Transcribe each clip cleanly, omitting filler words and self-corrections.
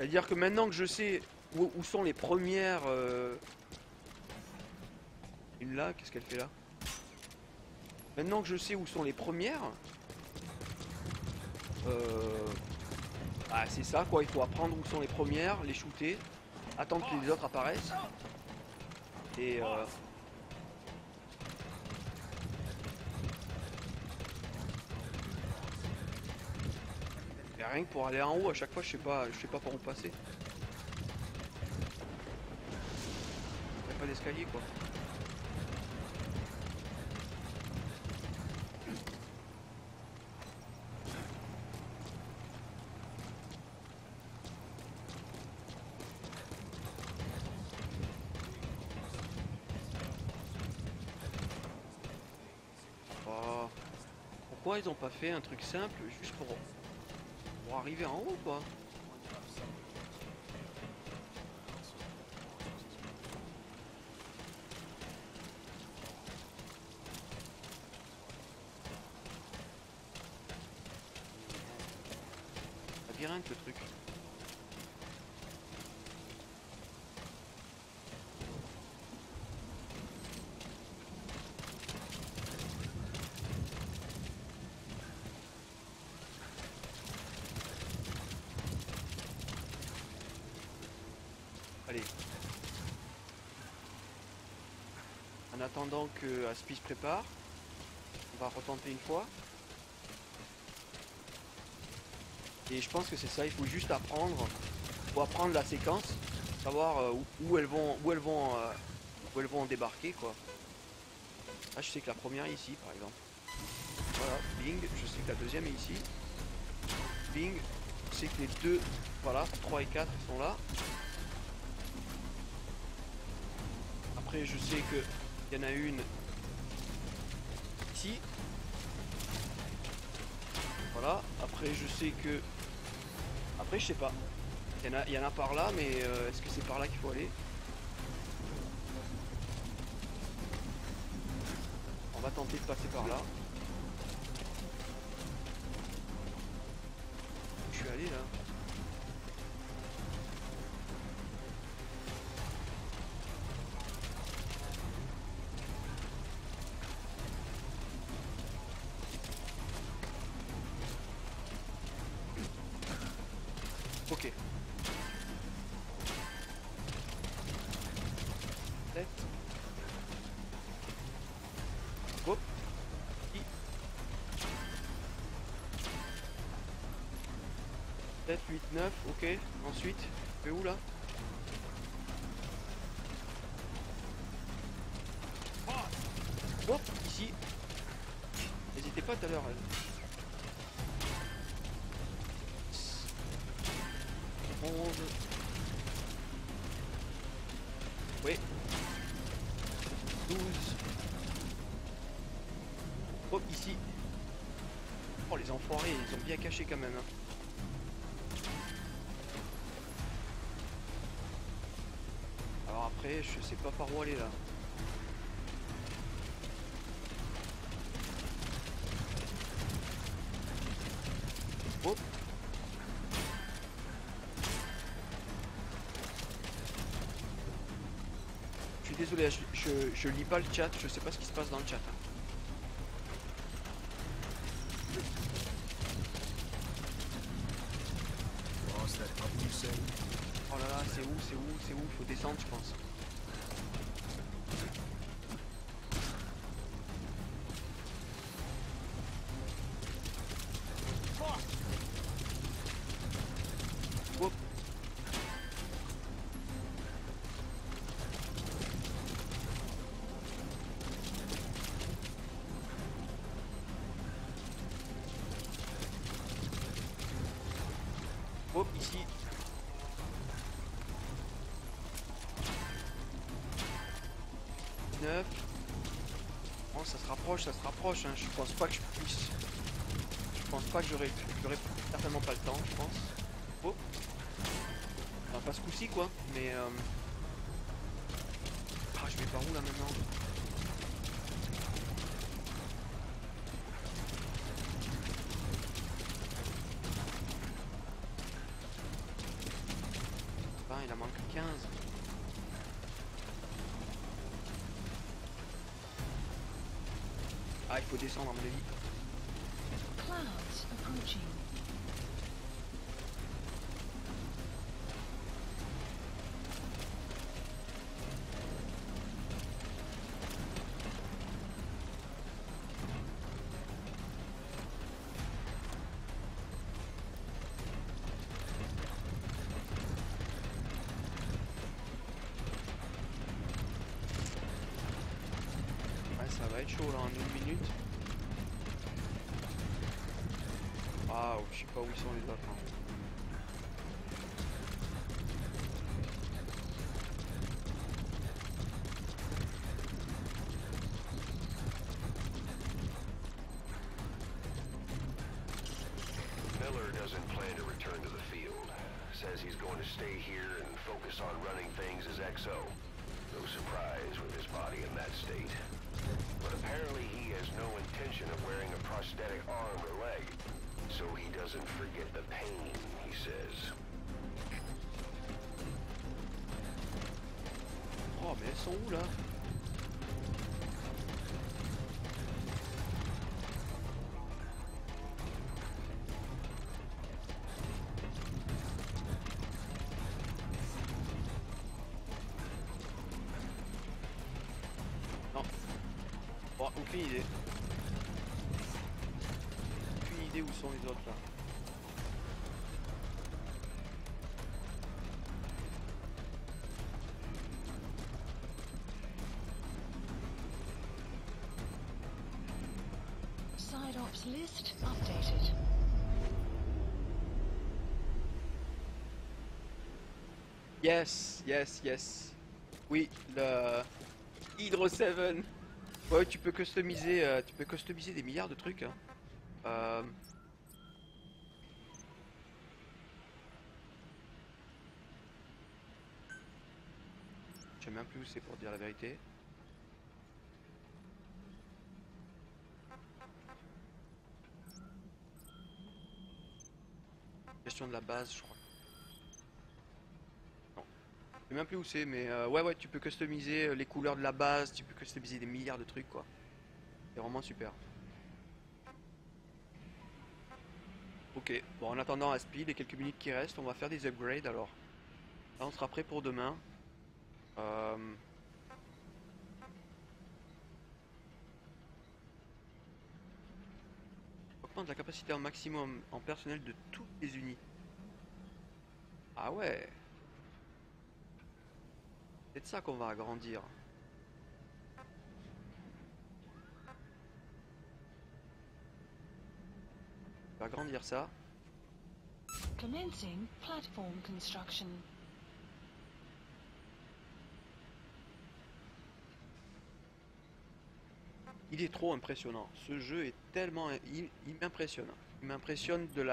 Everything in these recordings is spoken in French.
C'est-à-dire que maintenant que je sais où sont les premières... Une là, qu'est-ce qu'elle fait là? Maintenant que je sais où sont les premières... Ah, c'est ça quoi, il faut apprendre où sont les premières, les shooter, attendre que les autres apparaissent. Et et rien que pour aller en haut, à chaque fois je sais pas par où passer. Y a pas d'escalier quoi. Oh. Pourquoi ils ont pas fait un truc simple juste pour arriver en haut quoi? Labyrinthe le truc. Allez. En attendant que Aspi se prépare, on va retenter une fois. Et je pense que c'est ça, il faut juste apprendre. Il faut apprendre la séquence, savoir où elles vont débarquer quoi. Ah, je sais que la première est ici par exemple. Voilà, bing, je sais que la deuxième est ici. Bing, je sais que les deux, voilà, 3 et 4 sont là. Après je sais que il y en a une ici. Voilà, après je sais que... Après je sais pas. Il y en a par là, mais est-ce que c'est par là qu'il faut aller? On va tenter de passer par là. Je suis allé là. Ok. Tête. Hop. 7, 8, 9, ok. Ensuite, je vais où là? Hop, ici. N'hésitez pas tout à l'heure. 11. Oui. 12. Hop, ici. Oh, les enfoirés, ils ont bien caché quand même. Hein. Alors après, je sais pas par où aller là. Hop. Je suis désolé, je lis pas le chat, je sais pas ce qui se passe dans le chat. Hein. Oh là là, c'est où, faut descendre je pense. Hop. Hop, ici. Bon, ça se rapproche, hein. Je pense pas que je puisse. Je pense pas que j'aurai certainement pas le temps, je pense. Oh. Enfin, pas ce coup-ci quoi, mais ah, je vais par où là maintenant? il en manque 15. Ah, il faut descendre à mon avis. Clouds approaching. Ouais, ça va être chaud là en 1 minute. Waouh, je sais pas où ils sont les autres. Hein. Miller doesn't plan to return to the field. Says he's going to stay here and focus on running things as XO. No surprise with his body in that state. But apparently he has no intention of wearing a prosthetic arm or leg. So he doesn't forget the pain, he says. Oh, mais elles sont où là? Non. Bon, aucune idée. Aucune idée où sont les autres là. Side ops list updated. Yes, yes, yes. Oui, le Hydro 7. Ouais, tu peux customiser des milliards de trucs. Hein. Je sais même plus où c'est pour dire la vérité. Gestion de la base, je crois. Non. Je sais même plus où c'est, mais ouais, tu peux customiser les couleurs de la base, tu peux customiser des milliards de trucs, quoi. C'est vraiment super. Ok, bon, en attendant à speed, les quelques minutes qui restent, on va faire des upgrades alors. Là, on sera prêt pour demain. Euh... Augmente la capacité en maximum en personnel de toutes les unités. Ah ouais, c'est de ça qu'on va agrandir. On va agrandir ça. Commencing platform construction. Il est trop impressionnant. Ce jeu est tellement... Il m'impressionne. Il m'impressionne de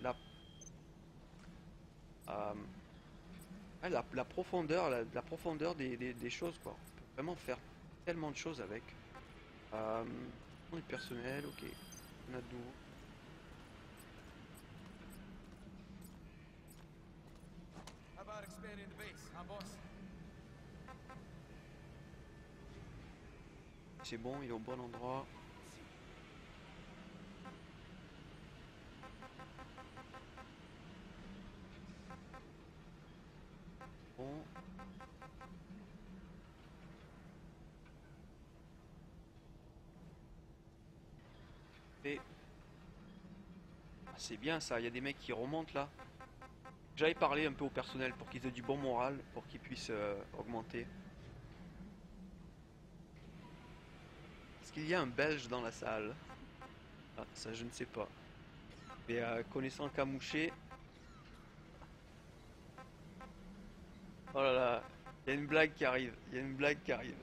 euh, la profondeur, la profondeur des choses, quoi. On peut vraiment faire tellement de choses avec. Du personnel, ok. On a de nouveau. How about expanding the base, huh, boss? C'est bon, il est au bon endroit. Bon. Et... Ah, c'est bien ça, il y a des mecs qui remontent là. J'avais parlé un peu au personnel pour qu'ils aient du bon moral, pour qu'ils puissent augmenter. Est-ce qu'il y a un Belge dans la salle? Ah, ça je ne sais pas. Mais connaissant Camouché... Oh là là, il y a une blague qui arrive, il y a une blague qui arrive.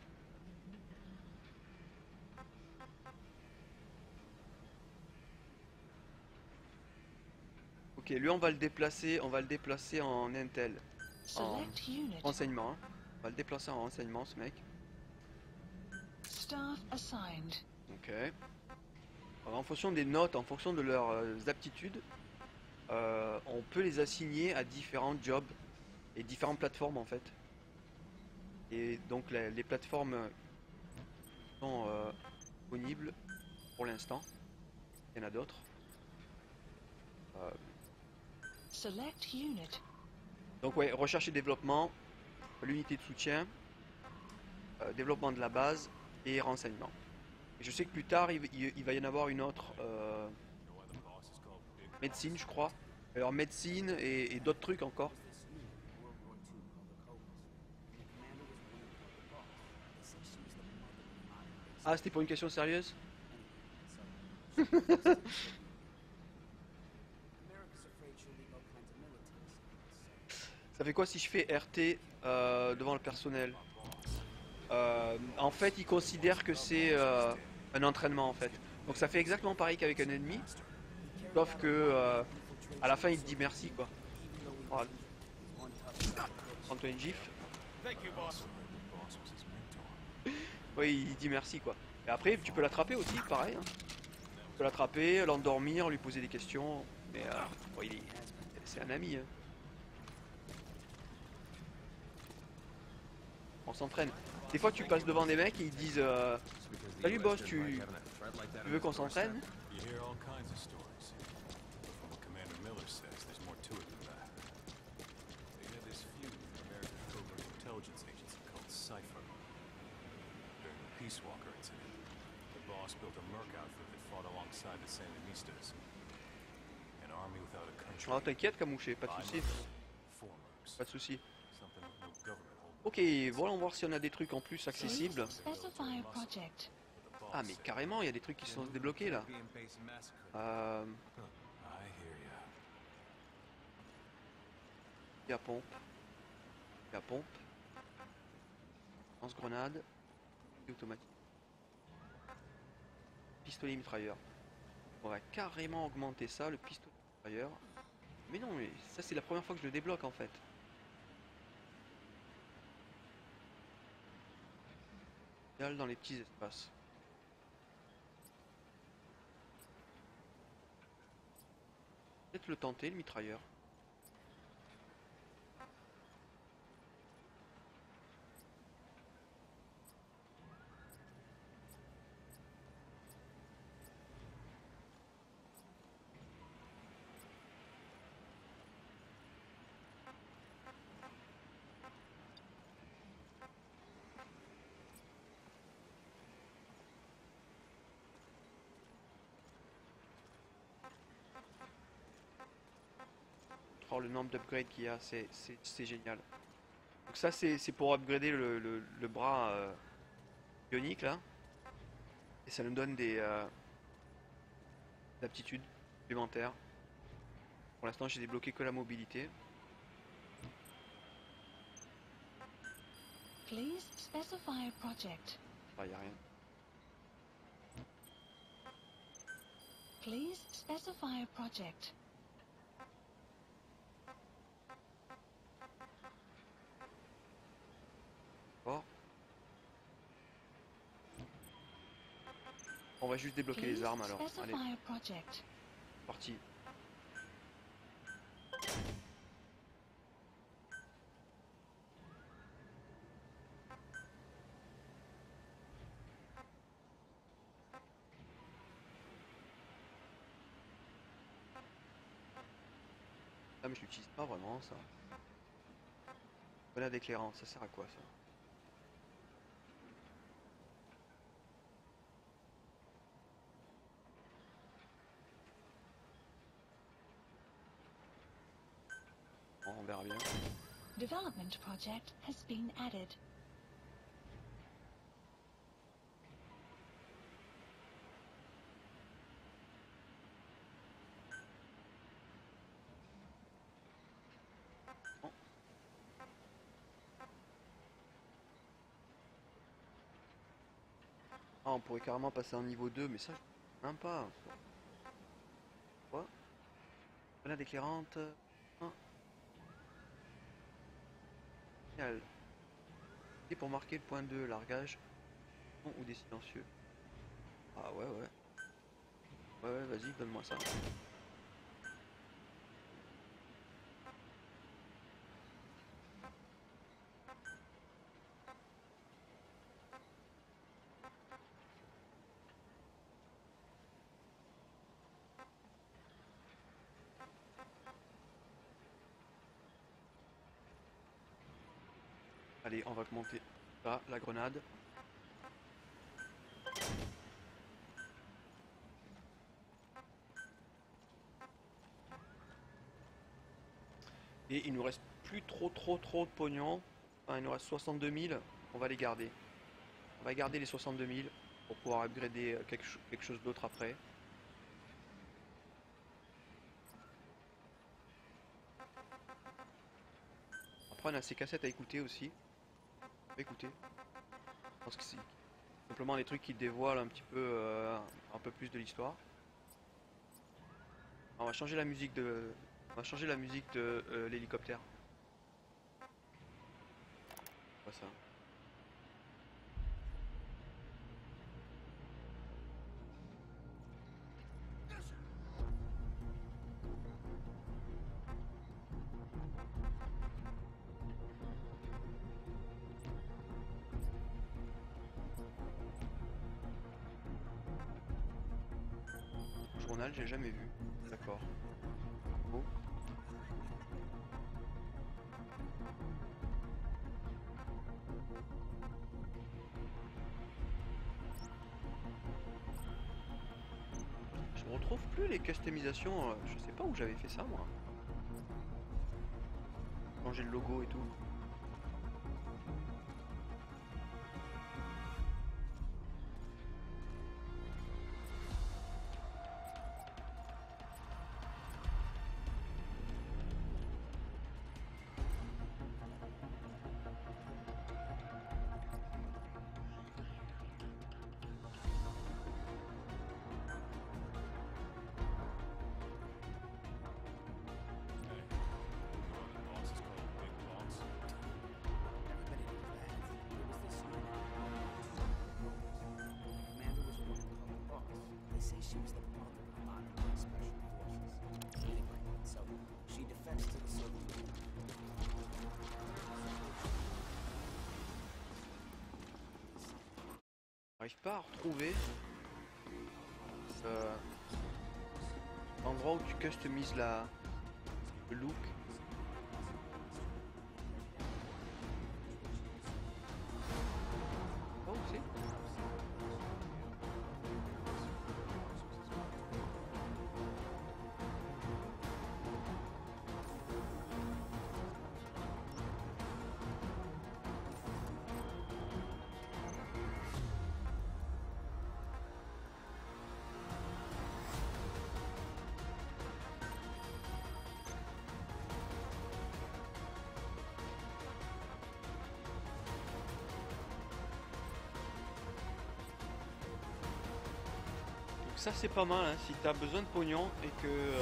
Ok, lui on va le déplacer en Intel, en Select unit. renseignement. Hein. On va le déplacer en renseignement ce mec. Staff assigned. Ok. Alors, en fonction des notes, en fonction de leurs aptitudes, on peut les assigner à différents jobs. les différentes plateformes en fait. Et donc les plateformes sont disponibles pour l'instant. Il y en a d'autres. Select unit. Donc ouais, recherche et développement, l'unité de soutien, développement de la base et renseignement. Et je sais que plus tard il va y en avoir une autre, médecine je crois. Alors médecine et d'autres trucs encore. Ah, c'était pour une question sérieuse? Ça fait quoi si je fais RT devant le personnel? En fait, il considère que c'est un entraînement en fait. Donc ça fait exactement pareil qu'avec un ennemi, sauf que à la fin il te dit merci quoi. Voilà. Prends-toi une gifle. Thank you, boss. Oui, il dit merci quoi. Et après, tu peux l'attraper aussi, pareil. Hein. Tu peux l'attraper, l'endormir, lui poser des questions. Mais bon, c'est un ami. Hein. On s'entraîne. Des fois, tu passes devant des mecs et ils disent salut boss, tu veux qu'on s'entraîne? You hear all kinds of stories. But from what Commander Miller says, there's more to it than that. They had this feud with an American covert intelligence agency called Cypher. During the Peace Walker incident, the boss built a merc outfit that fought alongside the Sandinistas. An army without a country. Oh, t'inquiète, Camouché, pas de soucis. Four mercs. Pas de soucis. Something with no government hold. Ok, voyons voir si on a des trucs en plus accessibles. Specify a project. Ah, mais carrément, il y a des trucs qui sont débloqués là. Being base and massacre. Euh, I hear ya. il y a pompe. Il y a pompe. Lance-grenade. Et automatique. Pistolet mitrailleur. On va carrément augmenter ça, le pistolet mitrailleur. Mais non, mais ça c'est la première fois que je le débloque en fait. Dans les petits espaces. Peut-être le tenter, le mitrailleur. Oh, le nombre d'upgrades qu'il y a, c'est génial. Donc ça c'est pour upgrader le bras bionique là. Et ça nous donne des aptitudes supplémentaires. Pour l'instant j'ai débloqué que la mobilité. Please specify a project. Ah, y a rien. Please specify a project. Bon. On va juste débloquer Please les armes alors. Allez, specify a project. parti. Ah mais je l'utilise pas vraiment ça. Grenade éclairante, ça sert à quoi ça? Bon, on verra bien. Development project has been added. Ah, on pourrait carrément passer en niveau 2, mais ça, même pas. Quoi? Grenade éclairante. Ah. Génial. Et pour marquer le point 2, largage. Ou des silencieux. Ah ouais, ouais. Ouais, ouais, vas-y, donne-moi ça. Allez, on va monter là, la grenade. Et il nous reste plus trop de pognon. Enfin, il nous reste 62 000. On va les garder. On va garder les 62 000 pour pouvoir upgrader quelque chose d'autre après. Après on a ces cassettes à écouter aussi. On va écouter. Je pense que c'est simplement des trucs qui dévoilent un peu plus de l'histoire. On va changer la musique de. On va changer la musique de l'hélicoptère. Pas ça. Journal, j'ai jamais vu. D'accord. Oh. Je me retrouve plus les customisations. Je sais pas où j'avais fait ça moi. Changer le logo et tout. Hey, you know the boss is called Big Boss? Everybody knew that. It was this unit. The commander was a woman called Boss. They say she was the mother of modern day special forces. Anyway, so she defects to the Soviet Union. J'arrive pas à retrouver l'endroit où tu customises le look. Oh, c'est. Ça c'est pas mal hein, si t'as besoin de pognon et que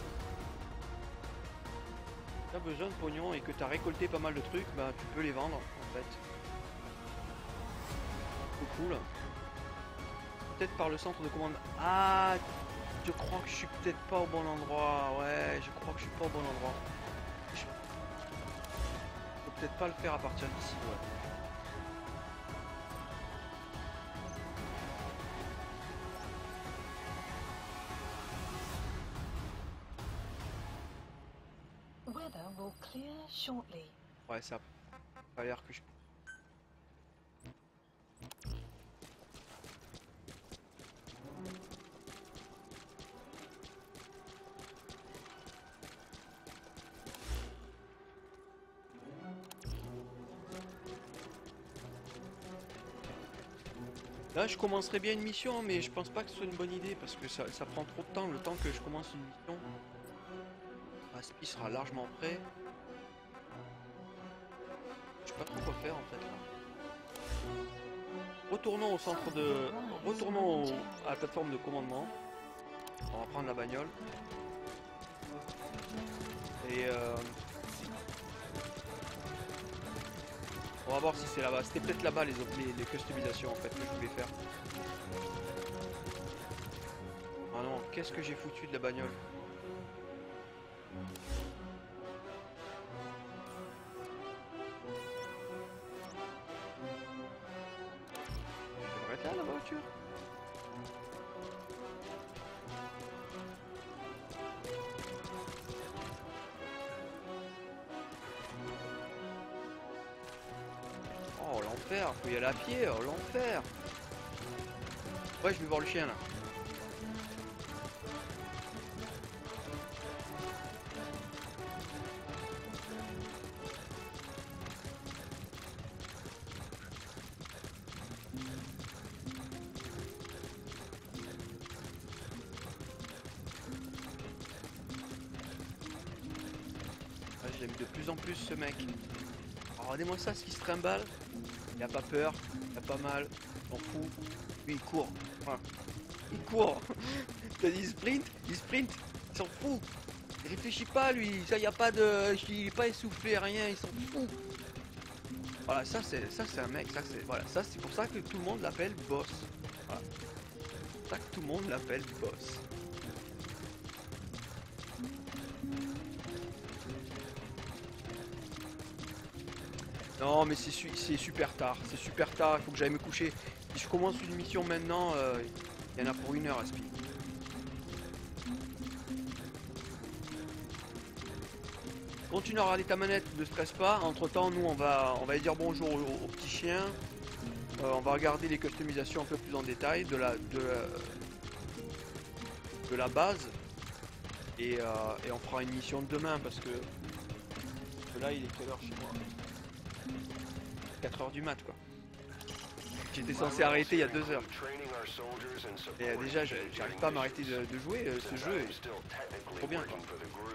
t'as récolté pas mal de trucs, bah tu peux les vendre en fait. C'est cool. Peut-être par le centre de commande. Ah, je crois que je suis peut-être pas au bon endroit. Ouais, je crois que je suis pas au bon endroit. Je peux peut-être pas le faire à partir d'ici, ouais. Weather will clear shortly. Ouais, ça a l'air que je... Là, je commencerai bien une mission, mais je pense pas que ce soit une bonne idée parce que ça prend trop de temps. Le temps que je commence une mission, Raspi sera largement prêt. Je sais pas trop quoi faire en fait là. Retournons au centre de... Retournons à la plateforme de commandement. On va prendre la bagnole. Et on va voir si c'est là-bas. C'était peut-être là-bas les customisations en fait que je voulais faire. Ah non, qu'est-ce que j'ai foutu de la bagnole? Elle devrait être là la voiture. l'enfer, faut y aller à pied, oh, l'enfer. Ouais, je vais voir le chien là. Ah, j'aime de plus en plus ce mec. Oh, regardez-moi ça, ce qui se trimballe. Il a pas peur, il a pas mal, il s'en fout. Lui il court. Voilà. Il court. T'as dit sprint, il s'en fout. Il réfléchit pas lui, ça y a pas de. Il est pas essoufflé, rien, il s'en fout. Voilà, ça c'est un mec, ça c'est. Voilà, ça c'est pour ça que tout le monde l'appelle boss. Voilà. C'est pour ça que tout le monde l'appelle boss. Non mais c'est super tard, il faut que j'aille me coucher. Si je commence une mission maintenant, il y en a pour 1 heure à ce pied. Continue à regarder ta manette, ne stresse pas. Entre temps, nous on va aller dire bonjour au petit chien. On va regarder les customisations un peu plus en détail de la base. Et on fera une mission demain parce que là il est quelle heure chez moi? 4 heures du mat quoi. J'étais censé arrêter il y a 2 heures. Et déjà j'arrive pas à m'arrêter de jouer, ce jeu est trop bien quoi.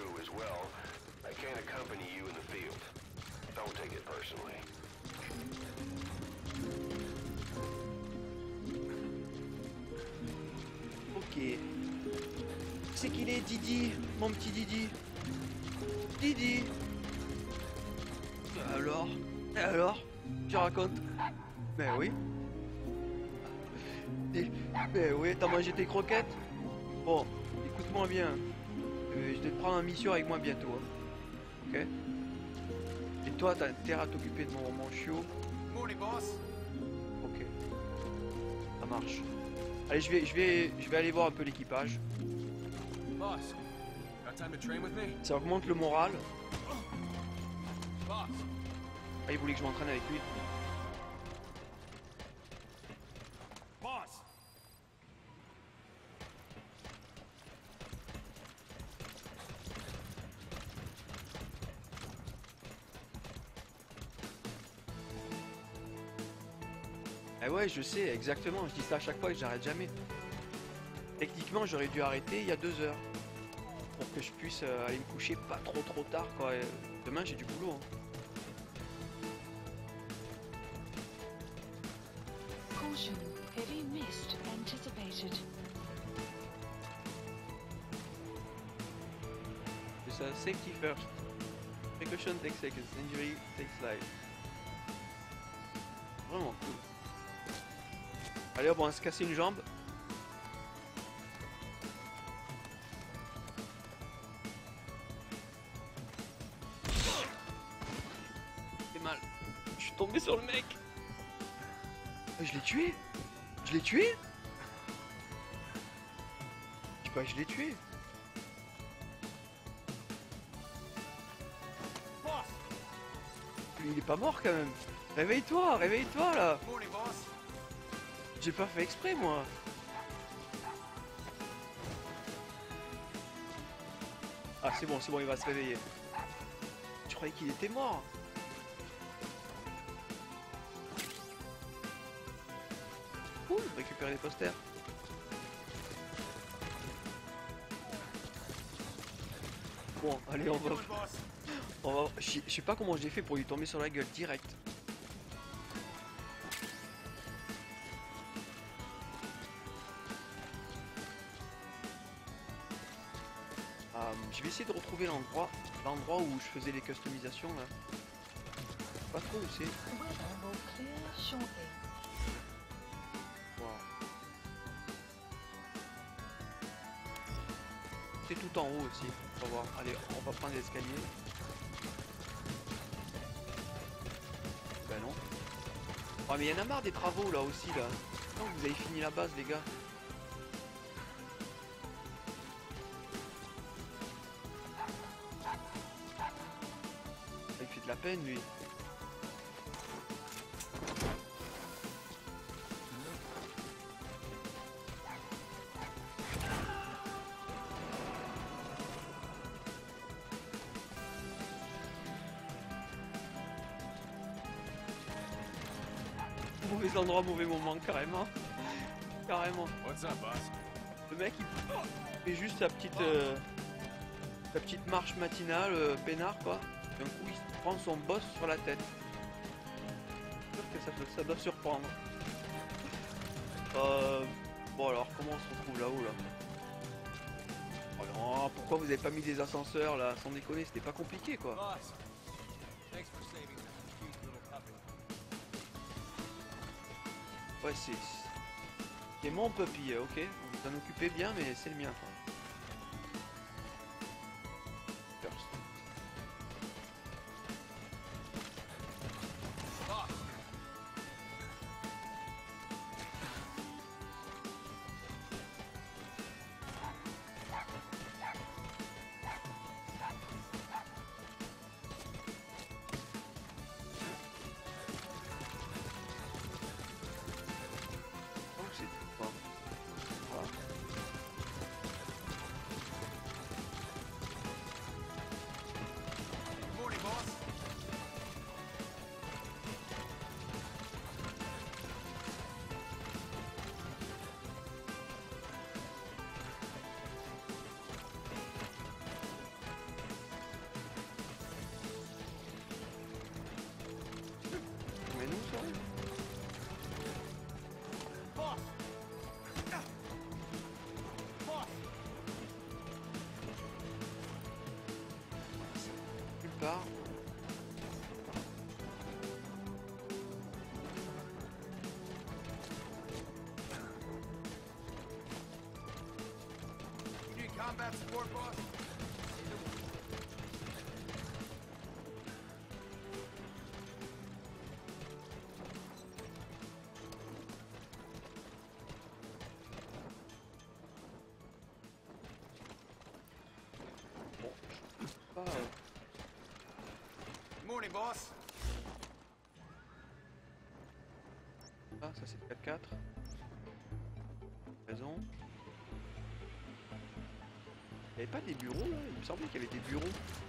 Ok. C'est qu'il est Didi, mon petit Didi. Didi. Alors, tu racontes? Mais oui. Mais oui, t'as mangé tes croquettes? Bon, écoute-moi bien. Je vais te prendre en mission avec moi bientôt. Hein. Ok? Et toi, t'as intérêt à t'occuper de mon chiot. Morning, boss. Ok. Ça marche. Allez, je vais aller voir un peu l'équipage. Boss, got time to train with me? Ça augmente le moral. Boss. Ah, il voulait que je m'entraîne avec lui. Boss. Ah ouais, je sais, exactement. Je dis ça à chaque fois et j'arrête jamais. Techniquement, j'aurais dû arrêter il y a 2 heures. Pour que je puisse aller me coucher pas trop tard, quoi. Et demain, j'ai du boulot. Hein. Caution, heavy mist anticipated. C'est ça, safety first. Precaution takes seconds, injury takes life. Vraiment cool. Allez hop, on va se casser une jambe. C'est mal. Je suis tombé sur le mec. Je l'ai tué. Je l'ai tué. Je sais pas, je l'ai tué. Boss. Il est pas mort quand même. Réveille-toi là. Morning, boss. J'ai pas fait exprès moi. Ah c'est bon, il va se réveiller. Je croyais qu'il était mort. Ouh, récupérer les posters. Bon, allez, Doing, boss. je sais pas comment j'ai fait pour lui tomber sur la gueule direct. Je vais essayer de retrouver l'endroit où je faisais les customisations là. Pas trop où c'est. Weather will clear shortly. Wow. C'est tout en haut aussi. On va voir. Allez, on va prendre l'escalier. Ben non. Oh mais il y en a marre des travaux là aussi là. Non, vous avez fini la base les gars. Il fait de la peine lui. mauvais endroit, mauvais moment, carrément. Carrément. What's up, boss? Le mec il fait juste sa petite marche matinale, peinard quoi. D'un coup il se prend son boss sur la tête. Je suis sûr que ça doit surprendre. Bon alors comment on se retrouve là-haut là? Oh non, pourquoi vous avez pas mis des ascenseurs là? Sans déconner, c'était pas compliqué quoi. Boss, thanks for saving that cute little puppy. Ouais c'est mon puppy, ok. Vous vous en occupez bien mais c'est le mien quoi. First. Boss, Oh c'est quoi? Voilà. good morning, boss. Mais nous ça? Boss! Boss! Nulle part. You need combat support, boss? Pas, Good morning, boss. Ah, ça c'est le 4x4. Raison. Il n'y avait pas des bureaux là? Il me semblait qu'il y avait des bureaux.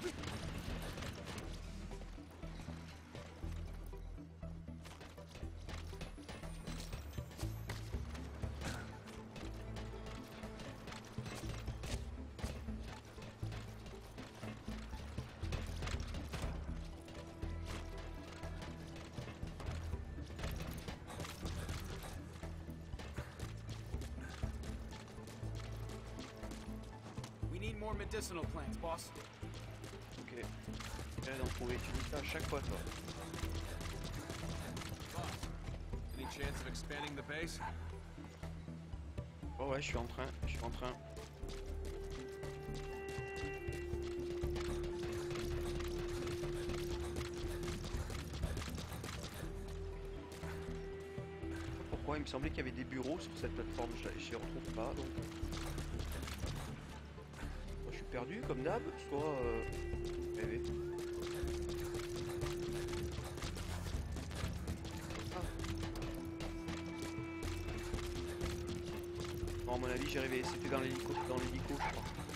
We need more medicinal plants, boss. Ok. Viens d'en trouver. Tu dis ça à chaque fois toi. Boss, any chance of expanding the base? Oh ouais, je suis en train. Pourquoi il me semblait qu'il y avait des bureaux sur cette plateforme, je les retrouve pas donc. Soit je suis perdu comme d'hab, soit rêvé. Ah. Bon, à mon avis j'ai rêvé, c'était dans l'hélico, je crois.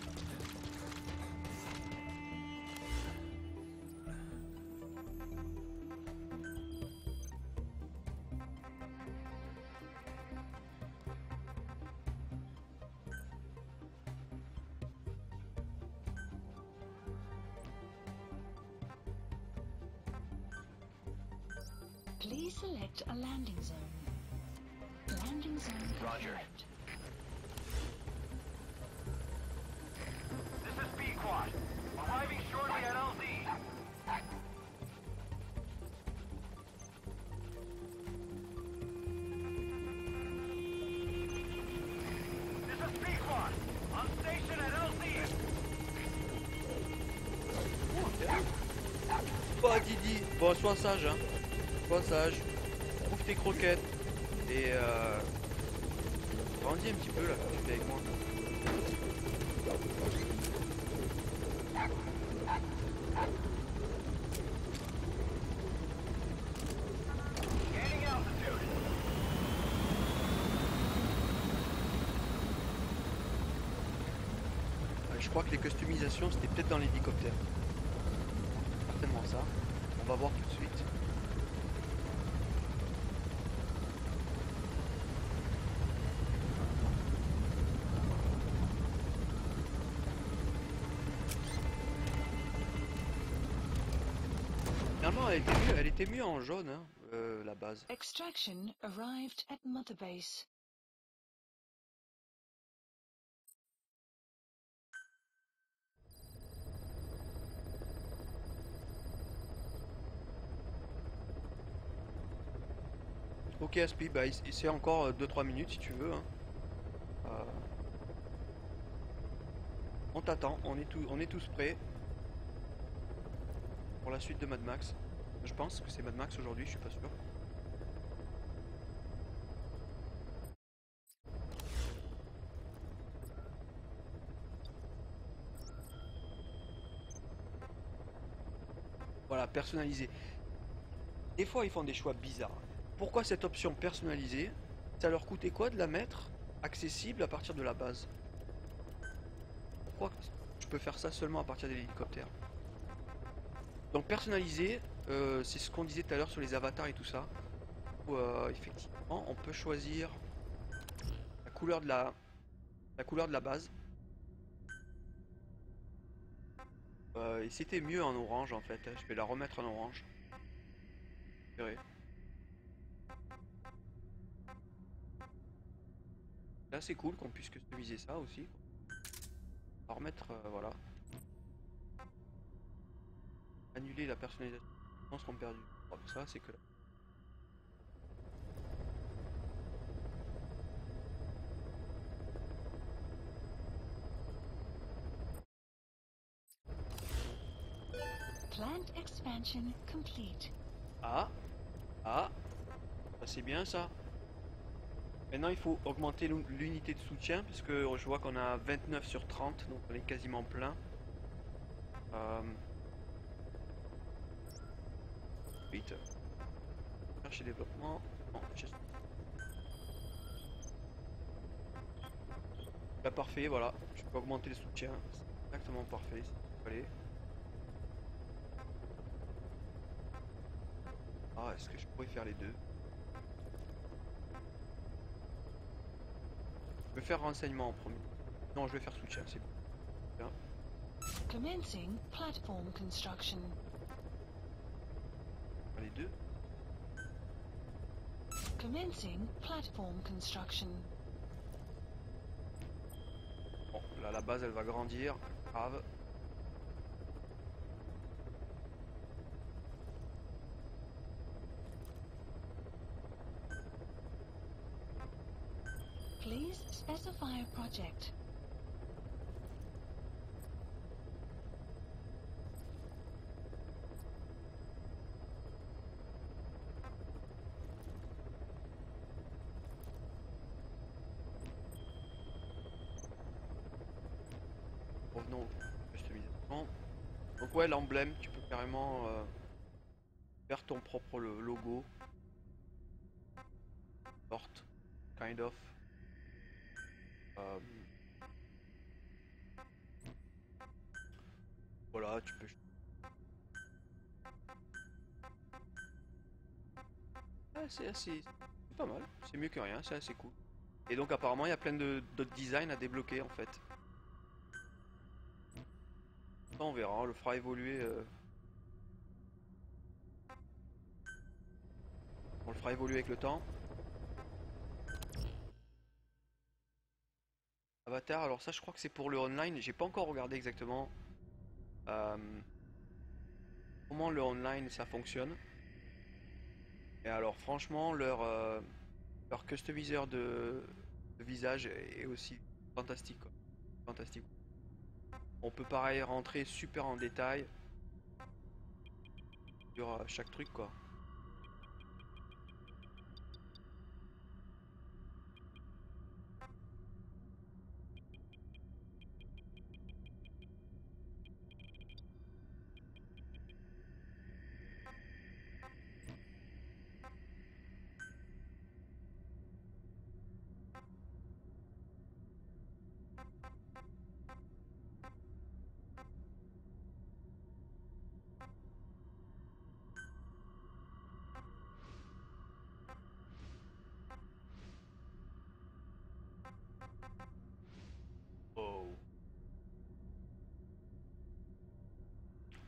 Please select a landing zone. Landing zone Roger. confirmed. This is B-Quad. Arriving shortly at LZ. This is B-Quad. On station at LZ. Oh Didi, bon sois sage hein. Sois sage. Trouve tes croquettes. Et grandis un petit peu là, tu fais avec moi. Gaining altitude. Je crois que les customisations c'était peut-être dans l'hélicoptère. Certainement ça. On va voir tout de suite. Finalement, elle était mieux en jaune, hein, la base. Extraction arrived at Mother Base. Ok Aspi, bah c'est encore 2-3 minutes si tu veux. Hein. Euh, on t'attend, on est tous prêts pour la suite de Mad Max. Je pense que c'est Mad Max aujourd'hui, je suis pas sûr. Voilà, personnalisé. Des fois ils font des choix bizarres. Pourquoi cette option personnalisée? Ça leur coûtait quoi de la mettre accessible à partir de la base? Pourquoi je peux faire ça seulement à partir de l'hélicoptère? Donc personnalisé, c'est ce qu'on disait tout à l'heure sur les avatars et tout ça. Où, effectivement, on peut choisir la couleur de la base. Et c'était mieux en orange en fait. Je vais la remettre en orange. Vous verrez. Là c'est cool qu'on puisse customiser ça aussi. On va remettre, voilà. Annuler la personnalisation. On seront perdus. Bon, ça c'est que là. Plant expansion complete. Ah, ah, ça c'est bien ça. Maintenant il faut augmenter l'unité de soutien parce que je vois qu'on a 29 sur 30, donc on est quasiment plein. Vite. Chercher développement. Non, là parfait, voilà. Je peux augmenter le soutien. C'est exactement parfait. Allez. Ah, est-ce que je pourrais faire les deux? Je vais faire renseignement en premier. Non, je vais faire soutien, c'est bien. Commencing platform construction. Les deux. Commencing platform construction. Bon, là la base elle va grandir. Grave. Please specify a project. Revenons aux customisations. Donc ouais, l'emblème, tu peux carrément faire ton propre logo. Porte. Kind of. Euh, voilà, tu peux. Ah, c'est pas mal. C'est mieux que rien, c'est assez cool. Et donc apparemment il y a plein d'autres designs à débloquer en fait. Ça, on verra, on le fera évoluer. On le fera évoluer avec le temps. Avatar, alors ça je crois que c'est pour le online. J'ai pas encore regardé exactement euh, comment le online ça fonctionne. Et alors franchement leur customiseur de visage est aussi fantastique, quoi. Fantastique. On peut pareil rentrer super en détail sur chaque truc quoi.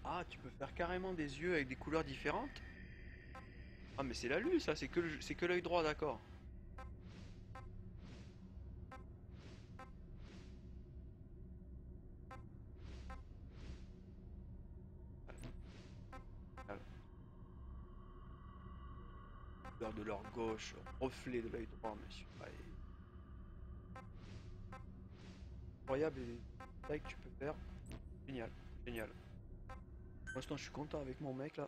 Ah, tu peux faire carrément des yeux avec des couleurs différentes? Ah, mais c'est la lue, ça, c'est que l'œil droit, d'accord. Couleur de leur gauche, reflet de l'œil droit, monsieur. Ouais. Incroyable les tailles que tu peux faire. Génial, génial. Pour l'instant, je suis content avec mon mec là.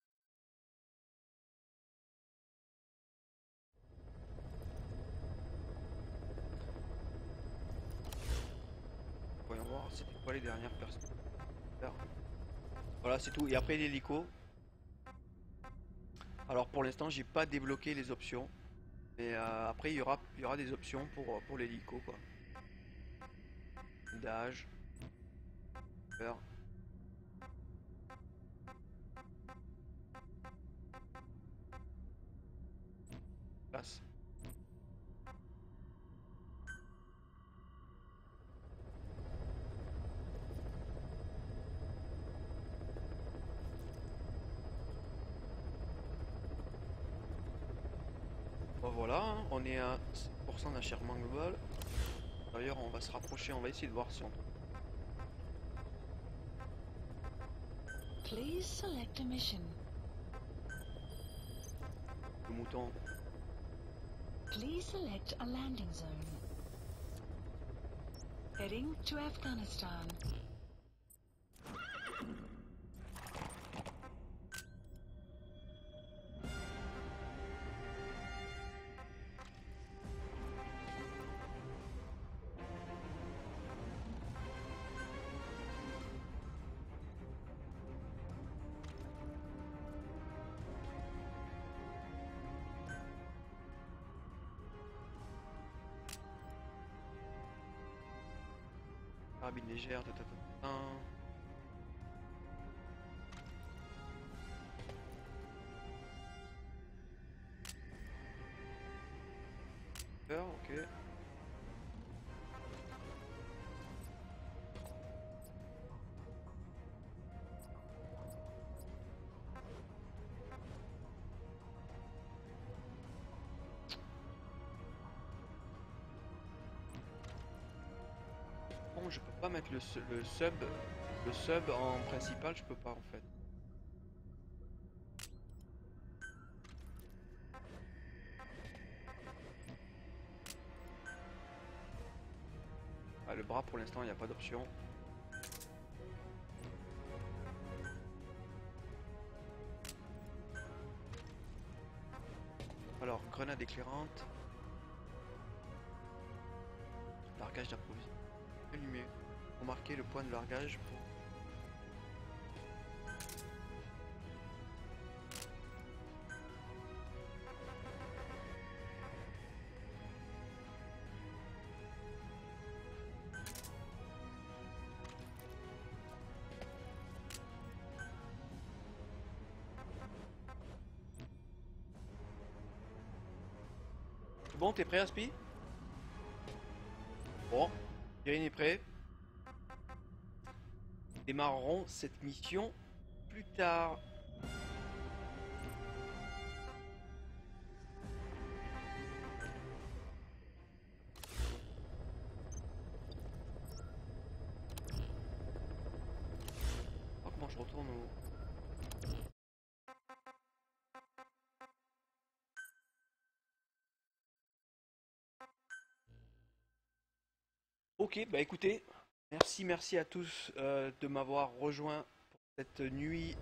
Voyons voir, c'était quoi les dernières personnes. Voilà, c'est tout. Et après l'hélico. Alors pour l'instant, j'ai pas débloqué les options. Mais après, il y aura des options pour l'hélico quoi. D'âge. Peur. Place. Bon, voilà, hein, on est à 100% d'achèvement global. D'ailleurs, on va se rapprocher, on va essayer de voir si on... Please select a mission. Le mouton. Please select a landing zone. Heading to Afghanistan. Carabine légère, Peur, ok. Bon, je peux pas mettre le sub en principal, je peux pas en fait. Ah, le bras pour l'instant il n'y a pas d'option. Alors, grenade éclairante. Largage d'approvisionnement. Allumé. Remarquez le point de largage pour... Bon, t'es prêt, Aspi? Bon, Irine est prêt. Démarrerons cette mission plus tard. Alors, comment je retourne au... Ok, bah écoutez, merci à tous de m'avoir rejoint pour cette nuit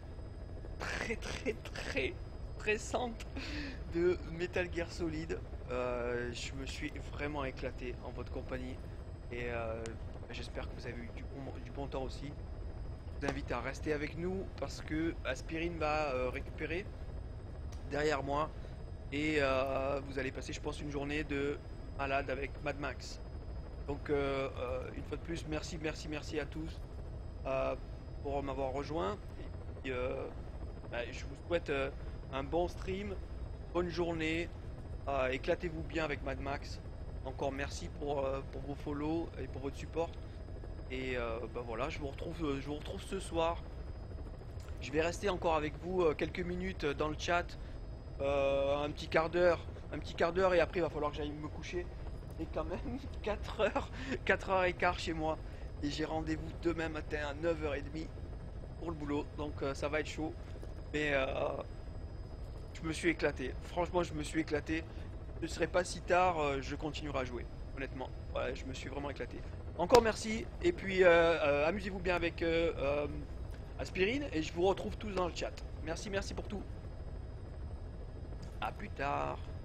très stressante de Metal Gear Solid. Je me suis vraiment éclaté en votre compagnie et j'espère que vous avez eu du bon temps aussi. Je vous invite à rester avec nous parce que Aspirine va récupérer derrière moi et vous allez passer, je pense, une journée de malade avec Mad Max. Donc une fois de plus, merci à tous pour m'avoir rejoint. Et puis, je vous souhaite un bon stream, bonne journée, éclatez-vous bien avec Mad Max. Encore merci pour vos follow et pour votre support. Et voilà, je vous retrouve ce soir Je vais rester encore avec vous quelques minutes dans le chat, un petit quart d'heure, et après il va falloir que j'aille me coucher. Et quand même 4h15 chez moi. Et j'ai rendez-vous demain matin à 9h30 pour le boulot. Donc ça va être chaud. Mais je me suis éclaté. Franchement, je me suis éclaté. Ce serait pas si tard, je continuerai à jouer. Honnêtement, ouais, je me suis vraiment éclaté. Encore merci. Et puis amusez-vous bien avec Aspirine. Et je vous retrouve tous dans le chat. Merci pour tout. À plus tard.